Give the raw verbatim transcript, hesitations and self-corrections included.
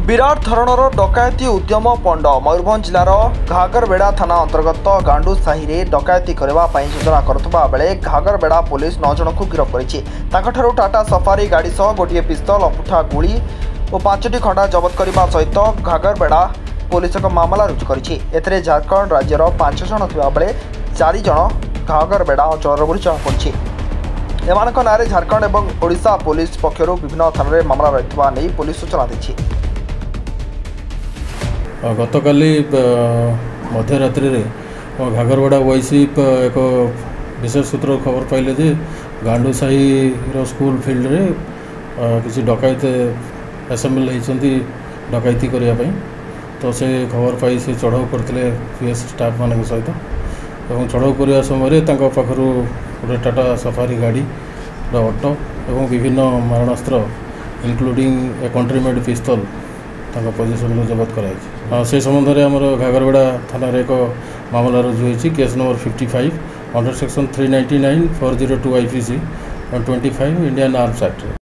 विराट धरणर डकायती उद्यम पंड मयूरभंज जिलार घागरबेड़ा थाना अंतर्गत गांडू साहि रे डकायती करने योजना करुवा बेले घागरबेड़ा पुलिस नौ जन को गिरफ्त कर टाटा सफारी गाड़ी सह गोटे पिस्तल अपुठा गुड़ी और पांचटी खंडा जबत करने सहित घागरबेड़ा पुलिस एक मामला रुजु कर झारखंड राज्यर पांच जन थिबा बेले चार जन घागरबेड़ा अंचल बोली जमापड़ी। एमानक नारे झारखंड और ओडिशा पुलिस पक्षर विभिन्न थाना मामला रही नहीं पुलिस सूचना दी। गतकाली मध्यरात्रि घागरबेड़ा वाईसी एक विशेष सूत्र खबर पाइले जे गांडू साहि स्कूल फील्ड रे किसी डकायत असेंबल होती डकायती करने तो से खबर पाई से चढ़ाऊ करते पीएस स्टाफ मान सहित और चढ़ाऊ करने समय पाखर गोटे टाटा सफारी गाड़ी ऑटो और विभिन्न मारणास्त्र including a country made pistol position जबत कराई से संबंध में आम घागरबेड़ा थाना एक मामला रुजु होती case number fifty five under section three ninety nine four zero two IPC twenty five Indian arms act.